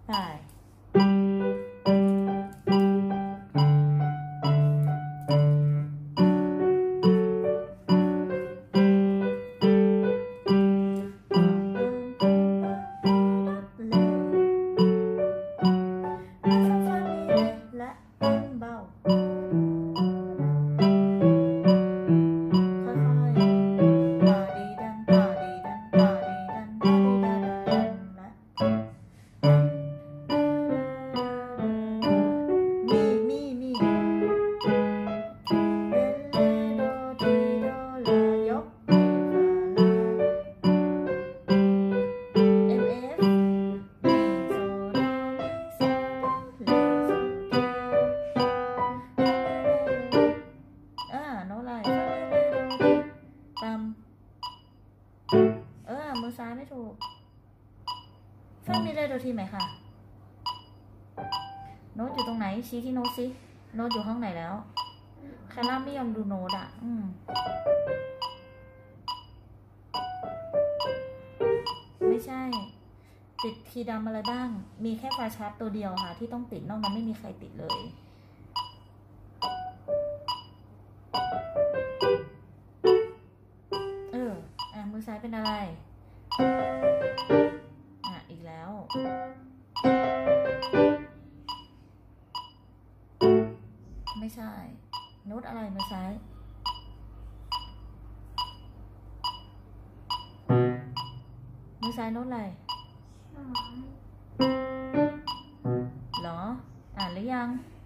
ไปมือซ้ายไม่ถูกฟ้ามีเรโดทีไหมคะโน้ตอยู่ตรงไหนชี้ที่โน้ตสิโน้ตอยู่ห้องไหนแล้วคาร่าไม่ยอมดูโน้ตอ่ะไม่ใช่ติดคีย์ดำอะไรบ้างมีแค่ไฟชาร์จตัวเดียวค่ะที่ต้องติดนอกนั้นไม่มีใครติดเลยมือซ้ายเป็นอะไรอีกแล้วไม่ใช่โน้ตอะไรมือซ้ายมือซ้ายโน้ตอะไรหรออ่านหรือยัง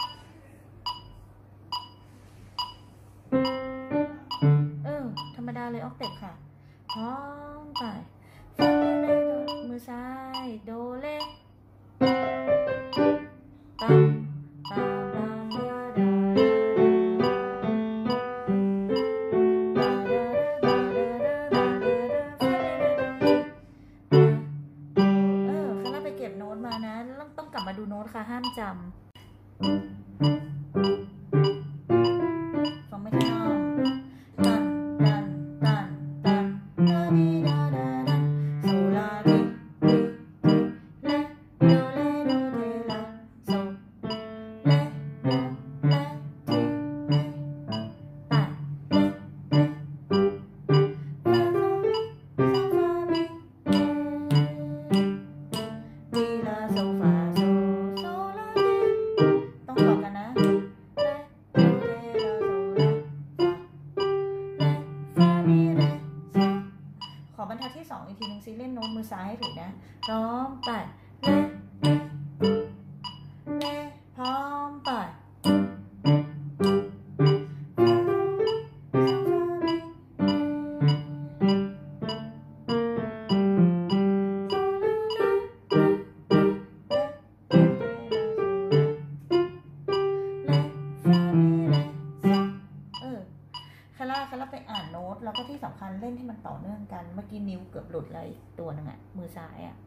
ธรรมดาเลยออกเต็ปค่ะพร้อมไปมือซ้ายโดเลตัมตาบาดาดาคาร่าไปเก็บโน้ตมานะต้องกลับมาดูโน้ตค่ะห้ามจำฟังไม่ทันขอบรรทัดที่2อีกทีนึงซิเล่นโน้ตมือซ้ายให้ถูกนะพร้อมไปเลพร้อมไปคาร่าไปอ่านโน้ตแล้วก็ที่สำคัญเล่นให้มันต่อเนื่องกันเมื่อกี้นิ้วเกือบหลุดเลยตัวนึงมือซ้าย